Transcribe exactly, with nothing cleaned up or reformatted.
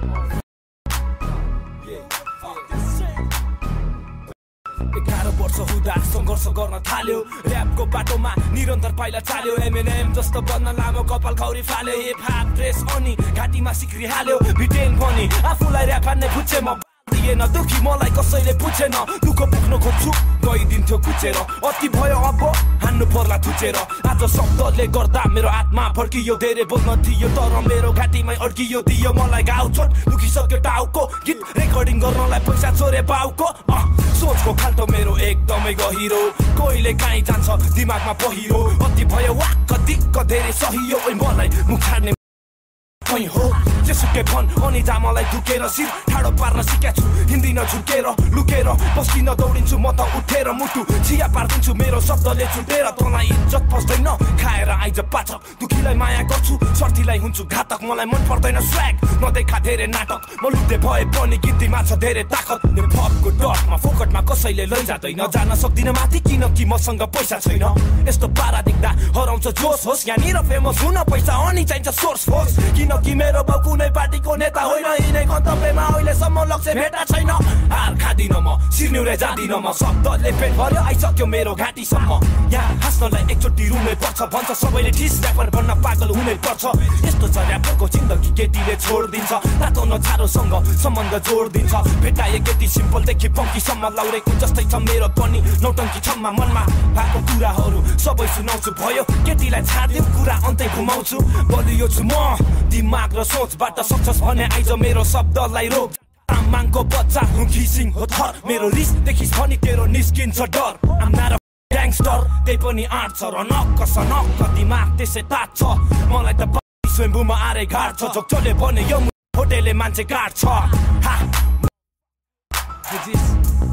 एघार वर्ष हुँदा सङ्घर्ष गर्न थाल्यो ऱ्यापको बाटोमा निरन्तर पाइला चाल्यो एमएनएम जस्तो बन्न लामो कपाल खौरी फाल्यो हिप हप ड्रेस अनि घाँटीमा सिक्री हाल्यो भिटेन पनि आफूलाई ऱ्याप हान्ने बुझे म दिएन दुखी मलाई कसैले बुझेन दुःख पुग्न खोज्छु गइदिन्थ्यो कुचेर अति भयो अब हान्नु पर्ला थुचेर आज शब्दले गर्दा मेरो आत्मा फर्कियो धेरै बोल्न थियो तर मेरो घाँटीमै अड्कियो दियो मलाई घाउ चोट दुखिसक्यो टाउको गीत रेकर्डिङ गर्नलाई पैसा चोरे बाउको सोचको खाल्टो मेरो एकदमै गहिरो कोहीले काहीँ जान्छ दिमागमा पहिरो अति भयो वाक्क दिक्क धेरै सहियो मलाई मुख छाड्ने हो जेसुकै भन अनि जा मलाई दुखेर शिर ठाडो पार्न सिकाछु हिँड्दिन झुकेर लुकेर बस्दिन दौडिन्छु म त उठेर मुटु चिया पार्दिन्छु मेरो शब्दले छुटेर तँलाई इज्जत पस्दैन खाएर आइज पाचक दुखीलाई माया गर्छु स्वार्थीलाई हुन्छु घातक मलाई मन पर्दैन स्वैग नदेखा धेरै नाटक म लुटे भए पनि गिन्तीमा छ धेरै ताकत फकको डटमा फोकटमा कसैले लैजाँदैन जान सक्दिन माथि किनकि मसँग पैसा छैन यस्तो पारा देख्दा हराउँछ जोस होस् यहाँनिर फेमस हुन पैसा अनि चाहिन्छ सोर्स फोर्स किन कि मेरो बाउ कुनै पार्टीको नेता होइन यिनै गन्तव्यमा अहिलेसम्म लक्ष्य भेटा छैन हार खादिन म सिर्न्युले जाँदिन म शब्दले पेट भर्यो आइसक्यो मेरो घाँटीसम्म यहाँ हाँस्नलाई एकचोटि रुनै पर्छ भन्छ सबैले ठिस ऱ्यापर बन्न पागल हुनै पर्छ यस्तो छ ऱ्यापरको जिन्दगी केटीले छोडिदिन्छ रातो नछारोसँग सम्बन्ध जोडिदिन्छ भेटाए केटी सिम्पलदेखि पङ्कीसम्म लाउरेको जस्तै छ मेरो पनि नौटङ्की छम्मा मनमा भएको कुराहरू सबै सुनाउँछु भयो केटीलाई छाडिदिउँ कुरा अन्तै घुमाउँछु बलियो छु म दिमाग र सोचबाट सक्सेस भने आइज मेरो शब्दलाई रोक तामाङको बच्चा हुँ घिसिङ हो थर मेरो रिस देखिस् भने तेरो निस्किन्छ डर आम नाट अ ग्याङ्स्टर त्यही पनि आँट छ र नक्क सनक्क दिमाग त्यसै तात्छ मलाई त स्वयम्भूमा आरे घाट छ झोक्चोले भने यो होटेलले मान्छे काट्छ